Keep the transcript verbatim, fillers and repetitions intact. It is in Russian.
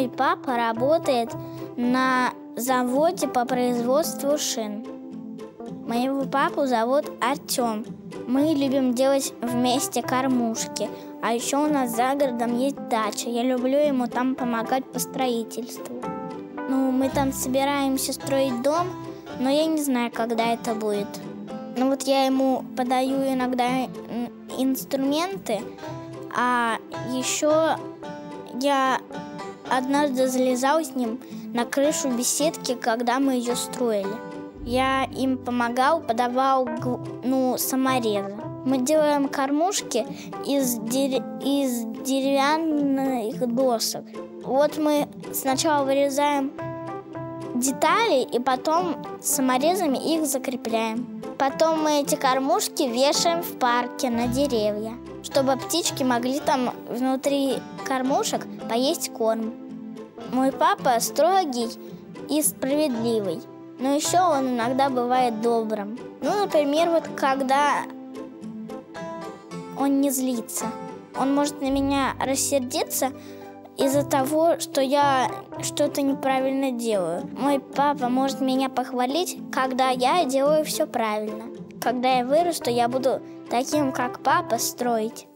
Мой папа работает на заводе по производству шин. Моего папу зовут Артем. Мы любим делать вместе кормушки. А еще у нас за городом есть дача. Я люблю ему там помогать по строительству. Ну, мы там собираемся строить дом, но я не знаю, когда это будет. Ну вот я ему подаю иногда инструменты, а еще я однажды залезала с ним на крышу беседки, когда мы ее строили. Я им помогал, подавал ну, саморезы. Мы делаем кормушки из, дерев... из деревянных досок. Вот мы сначала вырезаем детали и потом саморезами их закрепляем. Потом мы эти кормушки вешаем в парке на деревья, чтобы птички могли там внутри кормушек поесть корм. Мой папа строгий и справедливый, но еще он иногда бывает добрым. Ну, например, вот когда он не злится. Он может на меня рассердиться из-за того, что я что-то неправильно делаю. Мой папа может меня похвалить, когда я делаю все правильно. Когда я вырасту, я буду таким, как папа, строить.